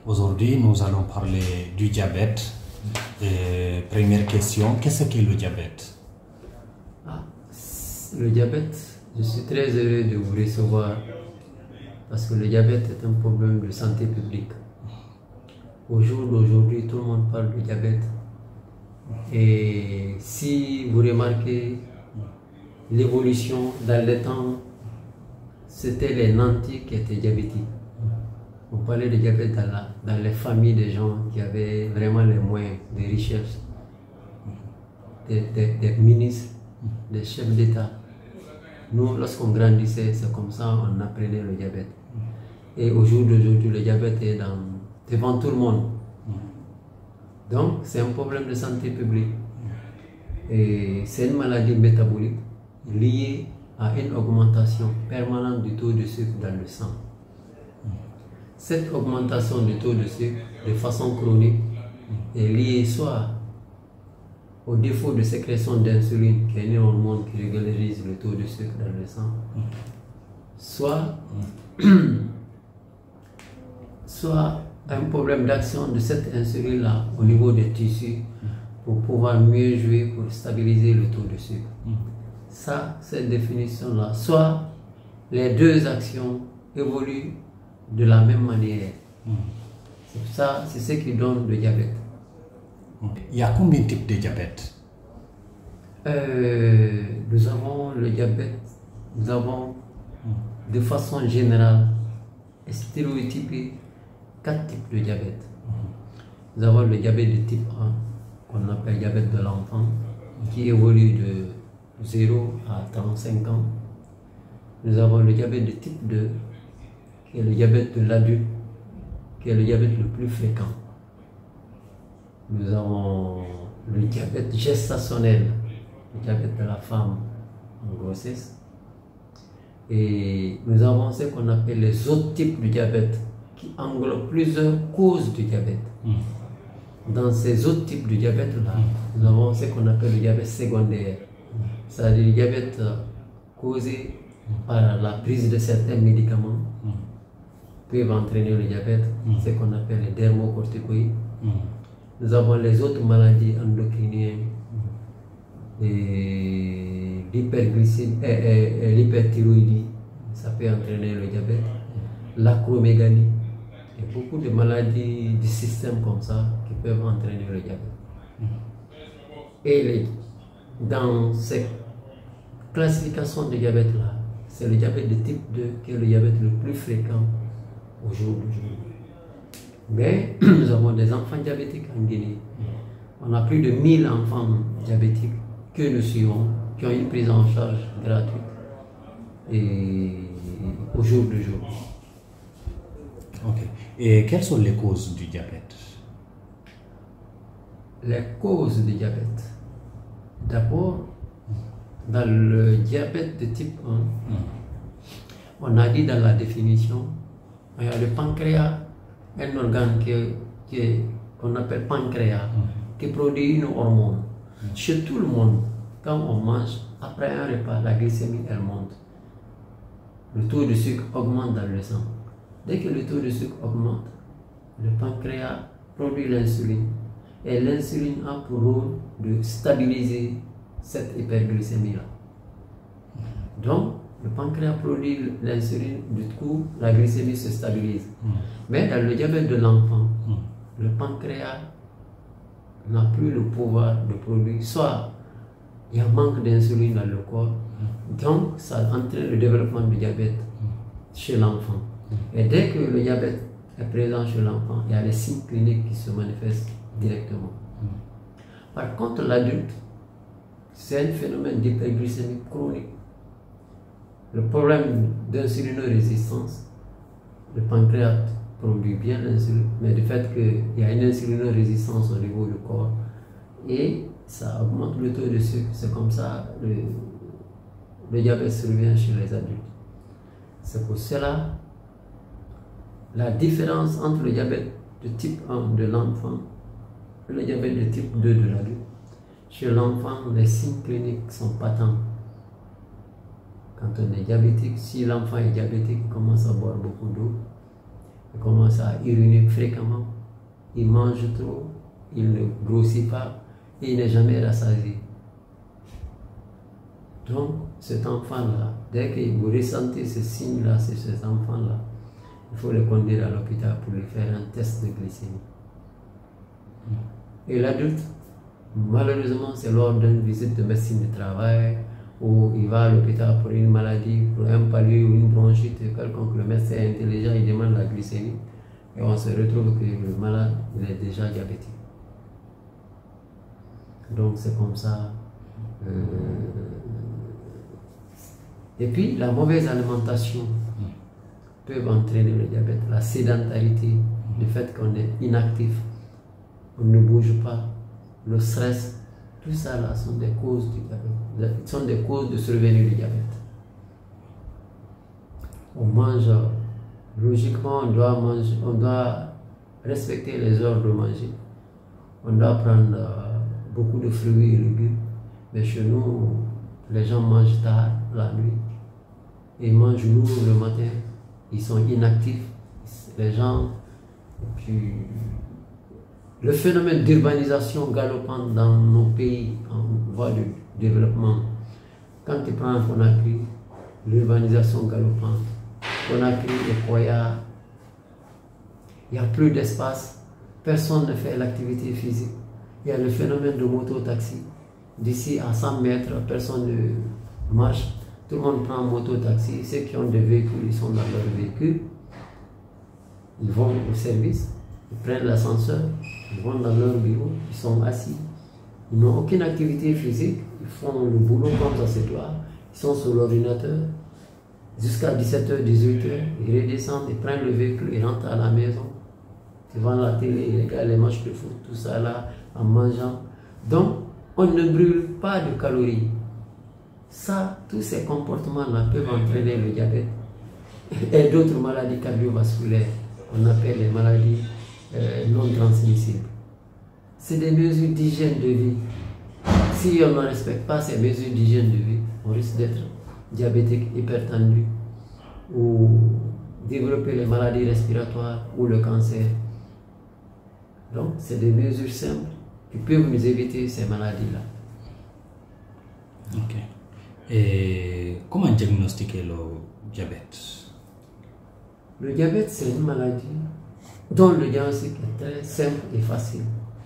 Aujourd'hui, nous allons parler du diabète. Première question, qu'est-ce qu'est le diabète? Le diabète, je suis très heureux de vous recevoir parce que le diabète est un problème de santé publique. Au jour d'aujourd'hui, tout le monde parle du diabète. Et si vous remarquez l'évolution dans le temps, c'était les nantis qui étaient diabétiques. On parlait de diabète dans les familles des gens qui avaient vraiment les moyens, des richesses, des ministres, des chefs d'État. Nous, lorsqu'on grandissait, c'est comme ça on apprenait le diabète. Et au jour d'aujourd'hui, le diabète est devant tout le monde. Donc, c'est un problème de santé publique. Et c'est une maladie métabolique liée à une augmentation permanente du taux de sucre dans le sang. Cette augmentation du taux de sucre de façon chronique est liée soit au défaut de sécrétion d'insuline, qui est une hormone qui régularise le taux de sucre dans le sang, soit un problème d'action de cette insuline-là au niveau des tissus pour pouvoir mieux jouer pour stabiliser le taux de sucre. Ça, cette définition-là, soit les deux actions évoluent de la même manière. Ça, c'est ce qui donne le diabète. Il y a combien de types de diabète? Nous avons le diabète, nous avons de façon générale et stéréotypé 4 types de diabète. Nous avons le diabète de type 1, qu'on appelle diabète de l'enfant, qui évolue de 0 à 35 ans. Nous avons le diabète de type 2, qui est le diabète de l'adulte, qui est le diabète le plus fréquent. Nous avons le diabète gestationnel, le diabète de la femme en grossesse. Et nous avons ce qu'on appelle les autres types de diabète, qui englobent plusieurs causes du diabète. Dans ces autres types de diabète-là, nous avons ce qu'on appelle le diabète secondaire, c'est-à-dire le diabète causé par la prise de certains médicaments peuvent entraîner le diabète, ce qu'on appelle les dermocorticoïdes. Nous avons les autres maladies endocriniennes, l'hyperglycémie, l'hyperthyroïdie, ça peut entraîner le diabète, l'acromégalie, et beaucoup de maladies du système comme ça qui peuvent entraîner le diabète. Et dans cette classification de diabète-là, c'est le diabète de type 2 qui est le diabète le plus fréquent au jour d'aujourd'hui. Mais nous avons des enfants diabétiques en Guinée. On a plus de 1000 enfants diabétiques que nous suivons, qui ont une prise en charge gratuite et au jour d'aujourd'hui. Ok. Et quelles sont les causes du diabète? Les causes du diabète. D'abord, dans le diabète de type 1, on a dit dans la définition, il y a le pancréas, un organe qu'on appelle pancréas, qui produit une hormone. Chez tout le monde, quand on mange, après un repas, la glycémie elle monte. Le taux de sucre augmente dans le sang. Dès que le taux de sucre augmente, le pancréas produit l'insuline. Et l'insuline a pour rôle de stabiliser cette hyperglycémie-là. Donc, le pancréas produit l'insuline, du coup, la glycémie se stabilise. Mais dans le diabète de l'enfant, le pancréas n'a plus le pouvoir de produire, soit il y a un manque d'insuline dans le corps, donc ça entraîne le développement du diabète chez l'enfant. Et dès que le diabète est présent chez l'enfant, il y a les signes cliniques qui se manifestent directement. Par contre, l'adulte, c'est un phénomène d'hyperglycémie chronique. Le problème d'insulinorésistance, le pancréas produit bien l'insuline, mais du fait qu'il y a une insulinorésistance au niveau du corps et ça augmente le taux de sucre, c'est comme ça le diabète survient chez les adultes. C'est pour cela la différence entre le diabète de type 1 de l'enfant et le diabète de type 2 de l'adulte. Chez l'enfant, les signes cliniques sont patents. Quand on est diabétique, si l'enfant est diabétique, il commence à boire beaucoup d'eau. il commence à uriner fréquemment, il mange trop, il ne grossit pas et il n'est jamais rassasié. Donc, cet enfant-là, dès que vous ressentez ce signe-là, c'est cet enfant-là, il faut le conduire à l'hôpital pour lui faire un test de glycémie. Et l'adulte, malheureusement, c'est lors d'une visite de médecine du travail où il va à l'hôpital pour une maladie, pour un palud ou une bronchite quelconque, le médecin est intelligent, il demande la glycémie et on se retrouve que le malade il est déjà diabétique. Donc c'est comme ça. Et puis la mauvaise alimentation peut entraîner le diabète, la sédentarité, le fait qu'on est inactif, on ne bouge pas, le stress, tout ça là sont des causes du diabète, sont des causes de survenue du diabète. On mange, logiquement on doit manger, on doit respecter les heures de manger, on doit prendre beaucoup de fruits et légumes, mais chez nous les gens mangent tard la nuit, ils mangent lourd le matin, ils sont inactifs, les gens, et puis le phénomène d'urbanisation galopante dans nos pays en voie de développement, quand tu prends Conakry, l'urbanisation galopante, Conakry et Koya, il n'y a plus d'espace, personne ne fait l'activité physique, il y a le phénomène de moto-taxi, d'ici à 100 mètres, personne ne marche, tout le monde prend moto-taxi, ceux qui ont des véhicules, ils sont dans leur véhicule, ils vont au service, ils prennent l'ascenseur, ils vont dans leur bureau, ils sont assis, ils n'ont aucune activité physique, ils font le boulot comme ça se doit, ils sont sur l'ordinateur, jusqu'à 17h, 18h, ils redescendent, ils prennent le véhicule, ils rentrent à la maison, devant la télé, ils regardent les matchs de foot, tout ça là, en mangeant. Donc, on ne brûle pas de calories. Ça, tous ces comportements-là peuvent entraîner le diabète et d'autres maladies cardiovasculaires, on appelle les maladies non transmissibles. C'est des mesures d'hygiène de vie. Si on ne respecte pas ces mesures d'hygiène de vie, on risque d'être diabétique, hypertendu ou développer les maladies respiratoires ou le cancer. Donc, c'est des mesures simples qui peuvent nous éviter ces maladies-là. Ok. Et comment diagnostiquer le diabète? Le diabète, c'est une maladie dont le diagnostic est très simple et facile.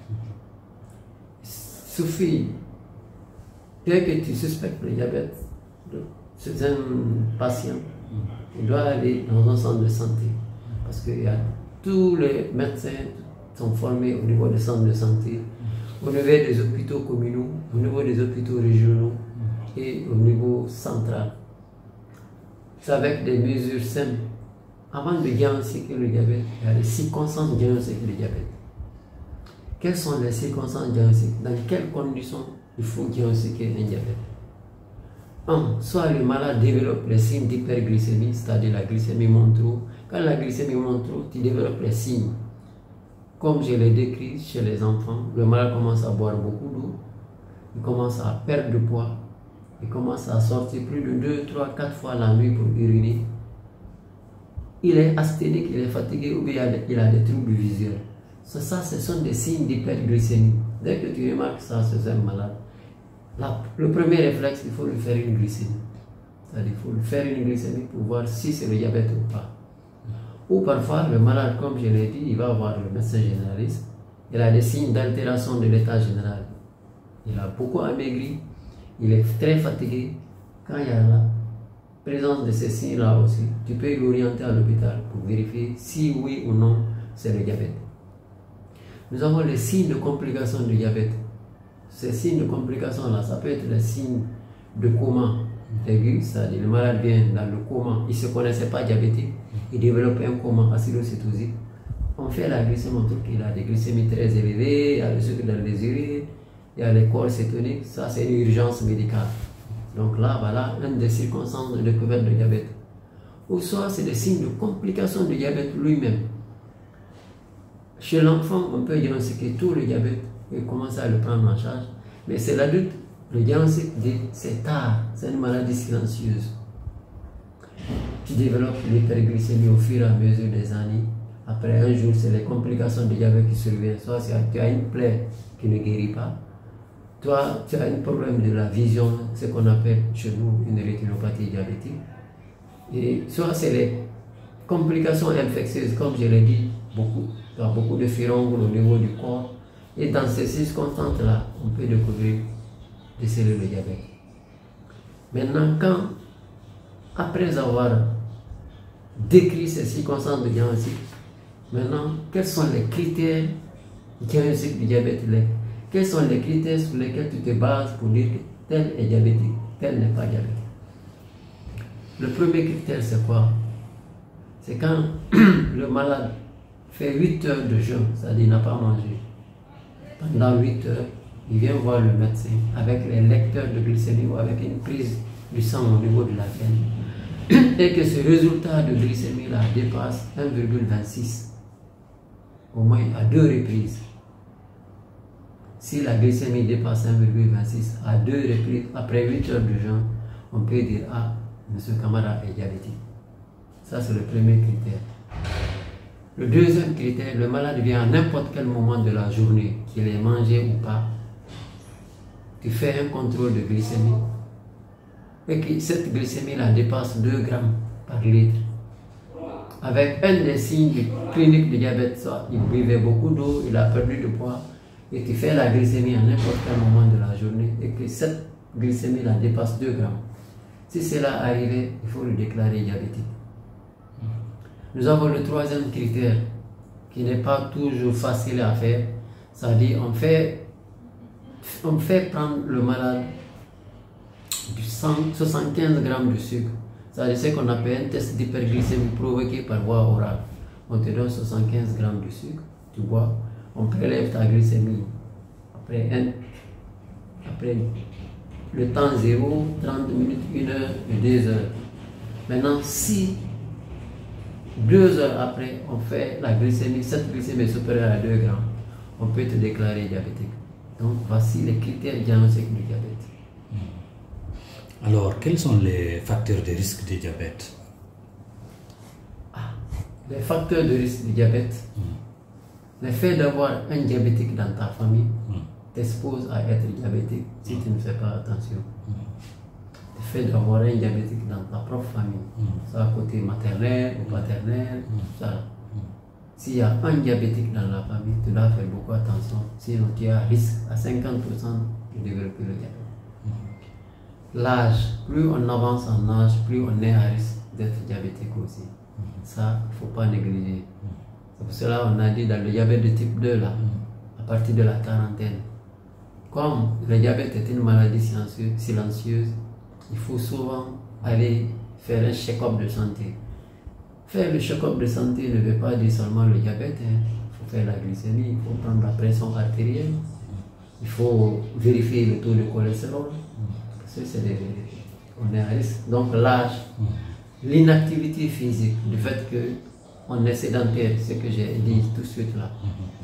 Il suffit, dès que tu suspectes le diabète, c'est un patient, il doit aller dans un centre de santé. Parce que tous les médecins sont formés au niveau des centres de santé, au niveau des hôpitaux communaux, au niveau des hôpitaux régionaux et au niveau central. C'est avec des mesures simples. Avant de diagnostiquer le diabète, il y a les circonstances de diagnostiquer le diabète. Quelles sont les circonstances diagnostiques? Dans quelles conditions il faut diagnostiquer un diabète? 1. Soit le malade développe les signes d'hyperglycémie, c'est-à-dire la glycémie monte trop. Quand la glycémie monte trop, tu développes les signes. Comme je l'ai décrit chez les enfants, le malade commence à boire beaucoup d'eau, il commence à perdre de poids, il commence à sortir plus de 2, 3, 4 fois la nuit pour uriner. Il est asthénique, il est fatigué ou bien il a des troubles visuels. Ça, ce sont des signes d'hyperglycémie. Dès que tu remarques ça, c'est un malade. Le premier réflexe, il faut lui faire une glycémie. C'est-à-dire qu'il faut lui faire une glycémie pour voir si c'est le diabète ou pas. Ou parfois, le malade, comme je l'ai dit, il va voir le médecin généraliste. Il a des signes d'altération de l'état général. Il a beaucoup amaigri, il est très fatigué. Quand il y a la présence de ces signes-là aussi, tu peux l'orienter à l'hôpital pour vérifier si oui ou non c'est le diabète. Nous avons les signes de complications du diabète. Ces signes de complications-là, ça peut être les signes de coma aigu, c'est-à-dire le malade vient dans le coma, il ne se connaissait pas diabétique, il développe un coma acidocétosique. On fait la glycémie, on trouve qu'il a des glycémies très élevées, il y a le sucre dans les urines, il y a les corps cétoniques, ça c'est une urgence médicale. Donc là, voilà une des circonstances de découverte de diabète. Ou soit c'est des signes de complications du diabète lui-même. Chez l'enfant, on peut diagnostiquer tout le diabète et commencer à le prendre en charge. Mais c'est l'adulte, le diagnostic dit c'est tard, c'est une maladie silencieuse. Tu développes l'hyperglycémie au fur et à mesure des années. Après un jour, c'est les complications du diabète qui surviennent. Soit tu as une plaie qui ne guérit pas. Toi, tu as un problème de la vision, ce qu'on appelle chez nous une rétinopathie diabétique. Et soit c'est les complications infectieuses, comme je l'ai dit, tu as beaucoup de furoncles au niveau du corps. Et dans ces circonstances-là, on peut découvrir des cellules de diabète. Maintenant, après avoir décrit ces circonstances de diagnostic, maintenant, quels sont les critères diagnostiques du diabète? Quels sont les critères sur lesquels tu te bases pour dire que tel est diabétique, tel n'est pas diabétique? Le premier critère, c'est quoi? C'est quand le malade fait 8 heures de jeûne, c'est-à-dire il n'a pas mangé. Pendant 8 heures, il vient voir le médecin avec les lecteurs de glycémie ou avec une prise du sang au niveau de la veine. Et que ce résultat de glycémie-là dépasse 1,26, au moins à 2 reprises. Si la glycémie dépasse 1,26 à 2 reprises, après 8 heures de jeûne, on peut dire, ah, M. Camara est diabétique. Ça, c'est le premier critère. Le deuxième critère, le malade vient à n'importe quel moment de la journée, qu'il ait mangé ou pas. Tu fais un contrôle de glycémie et que cette glycémie-là dépasse 2 grammes par litre. Avec un des signes cliniques du diabète, soit il buvait beaucoup d'eau, il a perdu de poids, et tu fais la glycémie à n'importe quel moment de la journée et que cette glycémie-là dépasse 2 grammes. Si cela arrive, il faut le déclarer diabétique. Nous avons le troisième critère qui n'est pas toujours facile à faire, c'est-à-dire on fait prendre le malade du 75 grammes de sucre, c'est-à-dire ce qu'on appelle un test d'hyperglycémie provoqué par voie orale. On te donne 75 grammes de sucre, tu bois, on prélève ta glycémie après le temps 0, 30 minutes, 1 heure et 2 heures. Maintenant, si 2 heures après, on fait la glycémie, cette glycémie est supérieure à 2 grammes, on peut te déclarer diabétique. Donc, voici les critères diagnostiques du diabète. Alors, quels sont les facteurs de risque du diabète? Les facteurs de risque du diabète, le fait d'avoir un diabétique dans ta famille t'expose à être diabétique si tu ne fais pas attention. Le fait d'avoir un diabétique dans ta propre famille, soit côté maternel ou paternel, ça. S'il y a un diabétique dans la famille, tu dois faire beaucoup attention, sinon tu as risque à 50% de développer le diabète. L'âge, plus on avance en âge, plus on est à risque d'être diabétique aussi. Ça, il ne faut pas négliger. C'est pour cela qu'on a dit dans le diabète de type 2, là, à partir de la quarantaine, comme le diabète est une maladie silencieuse, il faut souvent aller faire un check-up de santé. Faire le check-up de santé ne veut pas dire seulement le diabète. Il faut faire la glycémie, il faut prendre la pression artérielle, il faut vérifier le taux de cholestérol. Parce que on est à risque. Donc l'âge, l'inactivité physique, le fait qu'on est sédentaire, ce que j'ai dit tout de suite là.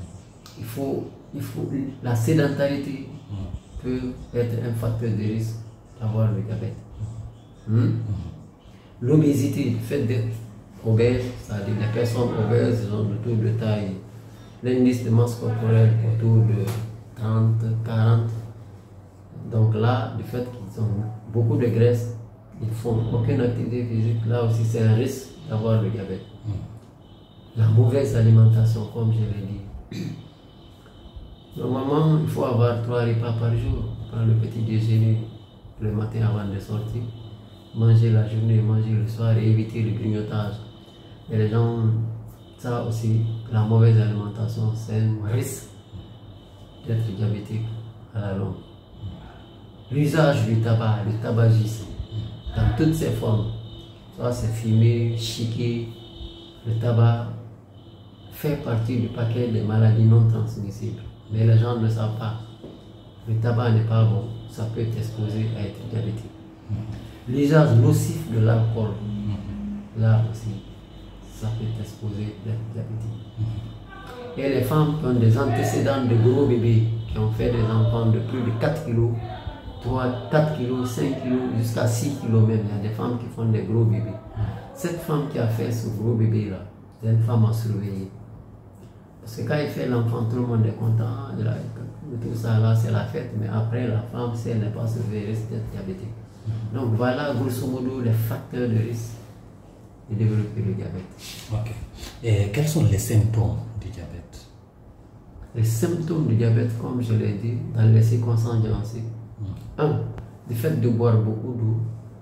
La sédentarité peut être un facteur de risque d'avoir le diabète. L'obésité, le fait d'être obèse, c'est-à-dire les personnes obèses, ils ont le taux de taille, l'indice de masse corporelle autour de 30, 40. Donc là, du fait qu'ils ont beaucoup de graisse, ils ne font aucune activité physique, là aussi c'est un risque d'avoir le diabète. La mauvaise alimentation, comme je l'ai dit. Normalement, il faut avoir 3 repas par jour. Prendre le petit déjeuner le matin avant de sortir, manger la journée, manger le soir et éviter le grignotage. Et les gens, ça aussi, la mauvaise alimentation, c'est un risque d'être diabétique à la longue. L'usage du tabac, le tabagisme, dans toutes ses formes, soit c'est fumer, chiquer, le tabac fait partie du paquet des maladies non transmissibles. Mais les gens ne savent pas. Le tabac n'est pas bon, ça peut t'exposer à être diabétique. L'usage nocif de l'alcool, là aussi, ça peut t'exposer à être diabétique. Et les femmes qui ont des antécédents de gros bébés, qui ont fait des enfants de plus de 4 kg, 4 kg, 5 kg, jusqu'à 6 kg même. Il y a des femmes qui font des gros bébés. Cette femme qui a fait ce gros bébé-là, une femme à surveiller. Parce que quand il fait l'enfant, tout le monde est content, tout ça là, c'est la fête, mais après la femme, si elle n'est pas surveillée, elle risque d'être diabétique. Donc voilà, grosso modo, les facteurs de risque de développer le diabète. Ok. Et quels sont les symptômes du diabète? Les symptômes du diabète, comme je l'ai dit, dans les circonstances diagnostiques. 1. Le fait de boire beaucoup d'eau.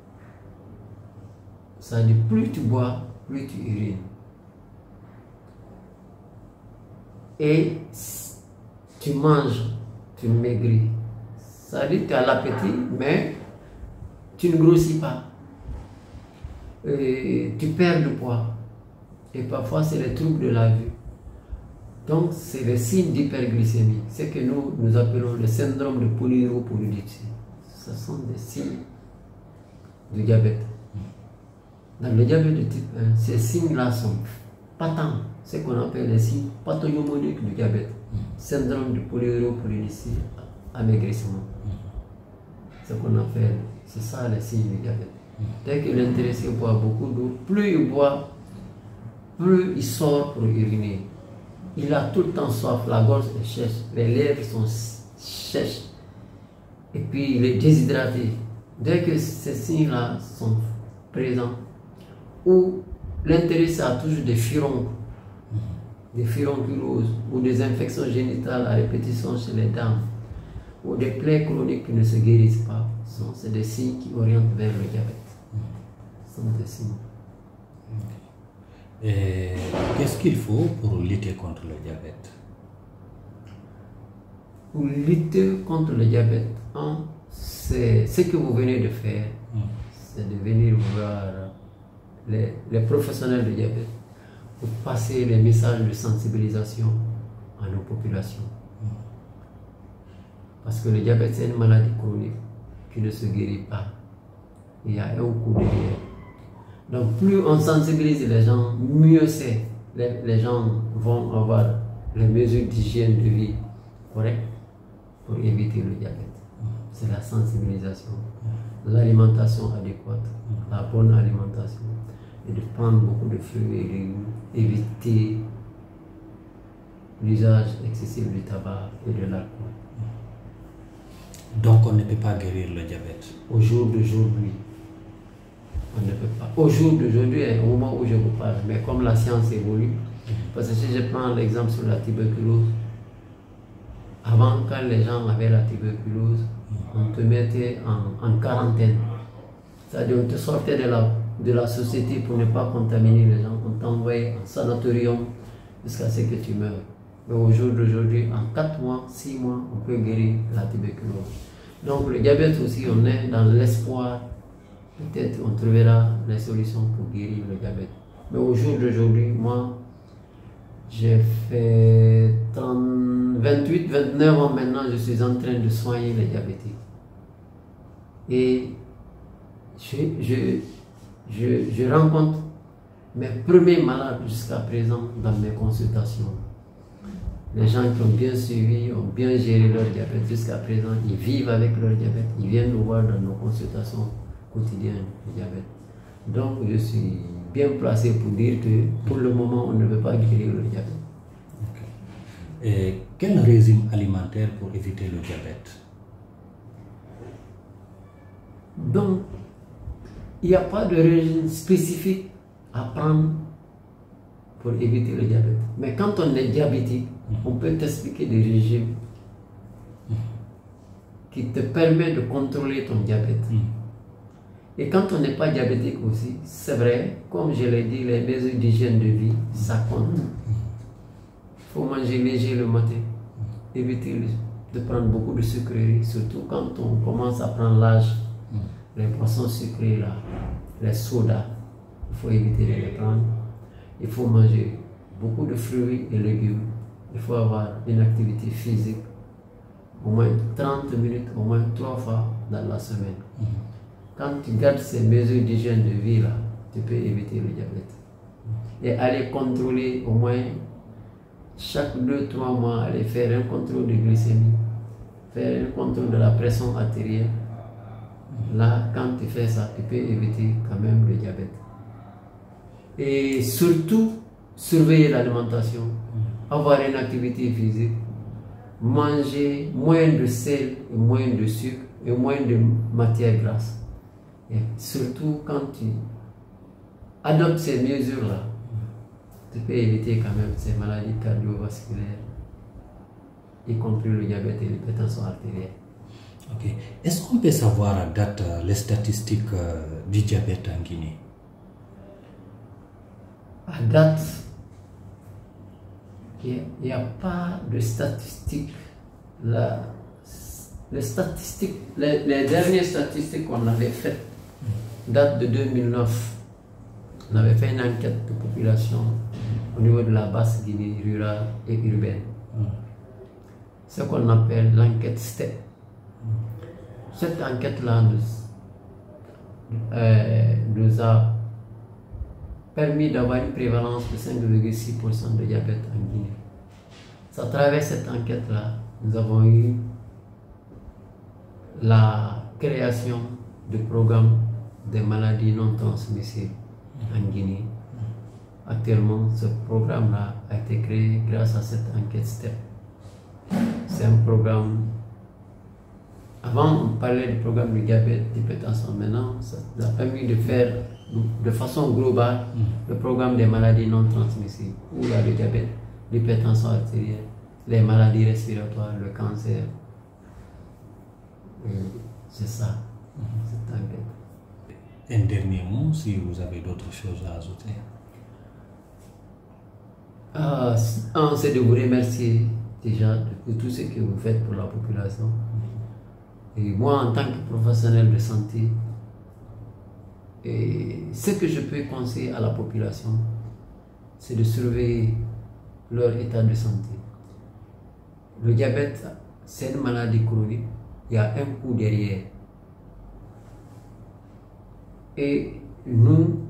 Ça dit plus tu bois, plus tu urines. Et tu manges, tu maigris. Ça dit que tu as l'appétit, mais tu ne grossis pas. Et tu perds du poids. Et parfois, c'est les troubles de la vue. Donc, c'est le signe d'hyperglycémie. C'est que nous appelons le syndrome de polynéuropolydipsie. Ce sont des signes du diabète. Dans le diabète de type 1, ces signes-là sont patents. Ce qu'on appelle les signes pathognomoniques du diabète. Syndrome de polynéuropolydipsie, amaigrissement. Ce qu'on appelle, c'est ça les signes du diabète. Dès que l'intéressé boit beaucoup d'eau, plus il boit, plus il sort pour uriner. Il a tout le temps soif, la gorge est sèche, les lèvres sont sèches, et puis il est déshydraté. Dès que ces signes-là sont présents, ou l'intéressé a toujours des furoncles, des furonculoses, ou des infections génitales à répétition chez les dames, ou des plaies chroniques qui ne se guérissent pas, c'est des signes qui orientent vers le diabète. Ce sont des signes. Et qu'est-ce qu'il faut pour lutter contre le diabète? Pour lutter contre le diabète, c'est ce que vous venez de faire, c'est de venir voir les professionnels de diabète pour passer les messages de sensibilisation à nos populations. Parce que le diabète, c'est une maladie chronique qui ne se guérit pas. Il y a un coup derrière. Donc plus on sensibilise les gens, mieux c'est. Les gens vont avoir les mesures d'hygiène de vie correctes pour éviter le diabète. C'est la sensibilisation, l'alimentation adéquate, la bonne alimentation, et de prendre beaucoup de fruits et légumes, éviter l'usage excessif du tabac et de l'alcool. Donc on ne peut pas guérir le diabète? Au jour d'aujourd'hui, on ne peut pas. Au jour d'aujourd'hui, au moment où je vous parle, mais comme la science évolue, parce que si je prends l'exemple sur la tuberculose, avant, quand les gens avaient la tuberculose, on te mettait en quarantaine. C'est-à-dire on te sortait de la société pour ne pas contaminer les gens. On t'envoyait en sanatorium jusqu'à ce que tu meurs. Mais au jour d'aujourd'hui, en 4 mois, 6 mois, on peut guérir la tuberculose. Donc le diabète aussi, on est dans l'espoir. Peut-être on trouvera les solutions pour guérir le diabète. Mais au jour d'aujourd'hui, moi, j'ai fait 28, 29 ans maintenant, je suis en train de soigner les diabétiques. Et je rencontre mes premiers malades jusqu'à présent dans mes consultations. Les gens qui ont bien suivi, ont bien géré leur diabète jusqu'à présent, ils vivent avec leur diabète, ils viennent nous voir dans nos consultations quotidiennes de diabète. Donc je suis bien placé pour dire que pour le moment, on ne veut pas guérir le diabète. Okay. Et quel régime alimentaire pour éviter le diabète? Donc, il n'y a pas de régime spécifique à prendre pour éviter le diabète. Mais quand on est diabétique, on peut t'expliquer des régimes qui te permettent de contrôler ton diabète. Et quand on n'est pas diabétique aussi, c'est vrai, comme je l'ai dit, les mesures d'hygiène de vie, ça compte. Il faut manger léger le matin, éviter de prendre beaucoup de sucreries, surtout quand on commence à prendre l'âge. Les boissons sucrées, là, les sodas, il faut éviter de les prendre. Il faut manger beaucoup de fruits et légumes. Il faut avoir une activité physique, au moins 30 minutes, au moins 3 fois dans la semaine. Quand tu gardes ces mesures d'hygiène de vie, là, tu peux éviter le diabète. Et aller contrôler au moins chaque 2-3 mois, aller faire un contrôle de glycémie, faire un contrôle de la pression artérielle. Là, quand tu fais ça, tu peux éviter quand même le diabète. Et surtout, surveiller l'alimentation, avoir une activité physique, manger moins de sel et moins de sucre et moins de matière grasse. Et surtout quand tu adoptes ces mesures-là, tu peux éviter quand même ces maladies cardiovasculaires, y compris le diabète et l'hypertension artérielle. Ok. Est-ce qu'on peut savoir à date les statistiques du diabète en Guinée? À date, il n'y a pas de statistiques. Les dernières statistiques qu'on avait faites datent de 2009. On avait fait une enquête de population au niveau de la basse Guinée rurale et urbaine. Ce qu'on appelle l'enquête STEP. Cette enquête-là nous a permis d'avoir une prévalence de 5,6% de diabète en Guinée. À travers cette enquête-là, nous avons eu la création de programmes de maladies non transmissibles en Guinée. Actuellement, ce programme-là a été créé grâce à cette enquête STEP. C'est un programme. Avant, on parlait du programme de diabète, d'hypertension. Maintenant, ça nous a permis de faire de façon globale le programme des maladies non transmissibles, où il y a le diabète, l'hypertension artérielle, les maladies respiratoires, le cancer. C'est ça, cette enquête. Un dernier mot, si vous avez d'autres choses à ajouter. C'est de vous remercier déjà pour tout ce que vous faites pour la population. Et moi, en tant que professionnel de santé, ce que je peux conseiller à la population, c'est de surveiller leur état de santé. Le diabète, c'est une maladie chronique. Il y a un coût derrière. Et nous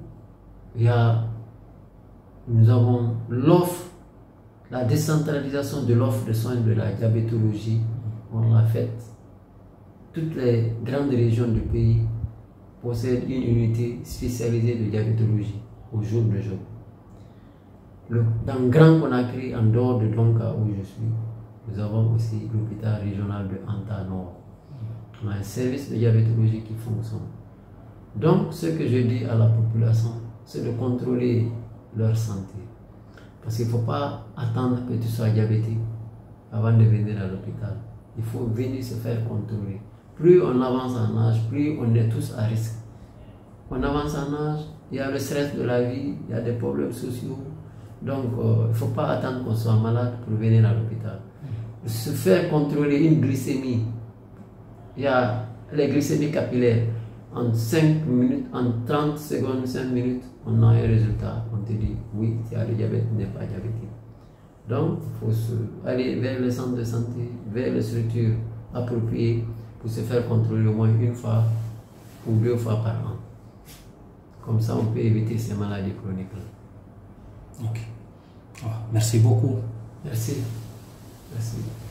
avons l'offre, la décentralisation de l'offre de soins de la diabétologie. On l'a faite. Toutes les grandes régions du pays possèdent une unité spécialisée de diabétologie au jour le jour. Dans Grand Conakry, en dehors de Donka où je suis, nous avons aussi l'hôpital régional de Anta Nord. On a un service de diabétologie qui fonctionne. Donc, ce que je dis à la population, c'est de contrôler leur santé. Parce qu'il ne faut pas attendre que tu sois diabétique avant de venir à l'hôpital. Il faut venir se faire contrôler. Plus on avance en âge, plus on est tous à risque. On avance en âge, il y a le stress de la vie, il y a des problèmes sociaux. Donc, il ne faut pas attendre qu'on soit malade pour venir à l'hôpital. Se faire contrôler une glycémie. Il y a les glycémies capillaires. En 5 minutes, en 30 secondes, 5 minutes, on a un résultat. On te dit, oui, tu as le diabète, tu n'es pas diabétique. Donc, il faut aller vers les centres de santé, vers les structures appropriées pour se faire contrôler au moins une fois ou 2 fois par an. Comme ça, on peut éviter ces maladies chroniques-là. Ok. Merci beaucoup. Merci. Merci.